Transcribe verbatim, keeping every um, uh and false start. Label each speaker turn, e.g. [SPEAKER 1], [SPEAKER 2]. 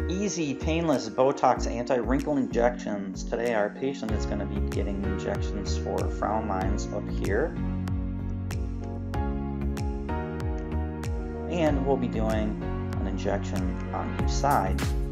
[SPEAKER 1] Easy, painless Botox anti-wrinkle injections. Today our patient is going to be getting injections for frown lines up here. And we'll be doing an injection on each side.